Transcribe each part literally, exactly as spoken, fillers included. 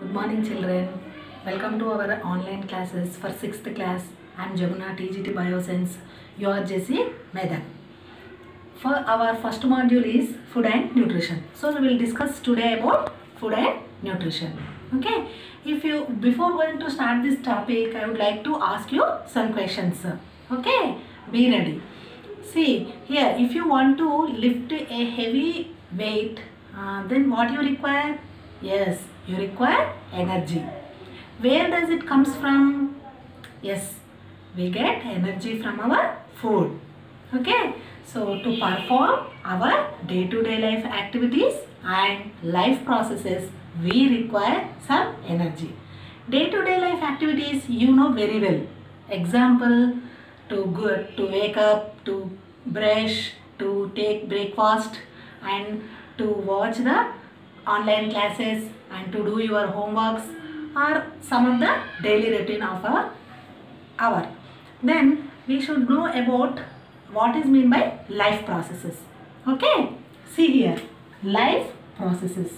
Good morning children. Welcome to our online classes for sixth class. I am Jamuna, T G T Bioscience. You are Jessie Medan. For our first module is food and nutrition. So we will discuss today about food and nutrition. Okay. If you before going to start this topic, I would like to ask you some questions. Okay. Be ready. See here, if you want to lift a heavy weight, uh, then what you require? Yes, you require energy. Where does it comes from? Yes, we get energy from our food. Okay, so to perform our day-to-day life activities and life processes, we require some energy. Day-to-day life activities you know very well. Example, to go, to wake up, to brush, to take breakfast and to watch the online classes and to do your homeworks are some of the daily routine of our hour. Then we should know about what is mean by life processes. Okay, see here, life processes.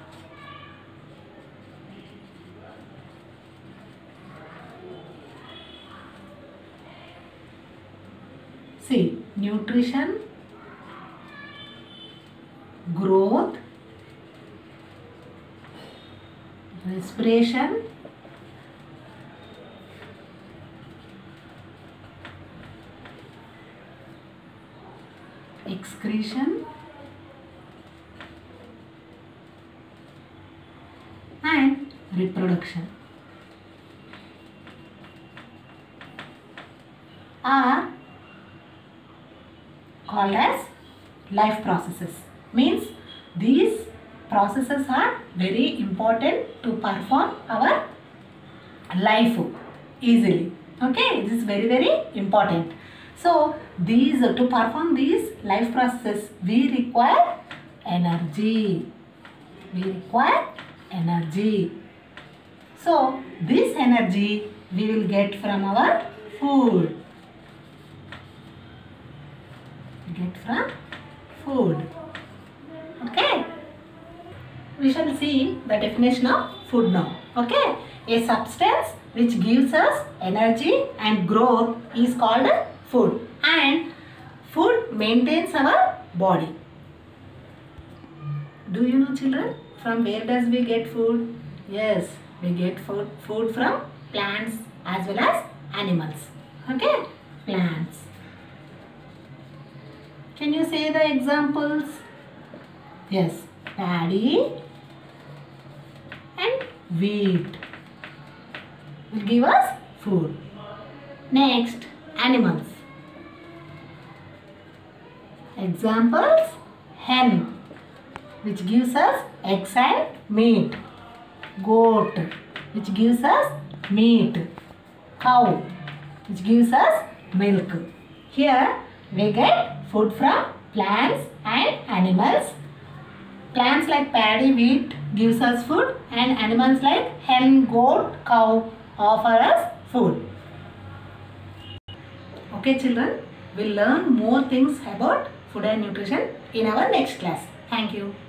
See, nutrition, growth, respiration, excretion, and reproduction are called as life processes. Means these processes are very important to perform our life easily. Okay, this is very very important. So these to perform these life processes we require energy. We require energy. So this energy we will get from our food. Get from food. Okay. We shall see the definition of food now. Okay. A substance which gives us energy and growth is called food. And food maintains our body. Do you know children? From where does we get food? Yes. We get food, food from plants as well as animals. Okay. Plants. Can you say the examples? Yes. Paddy and wheat will give us food. Next, animals. Examples, hen which gives us eggs and meat. Goat which gives us meat. Cow which gives us milk. Here we get food from plants and animals. Plants like paddy, wheat gives us food and animals like hen, goat, cow offer us food. Okay children, we'll learn more things about food and nutrition in our next class. Thank you.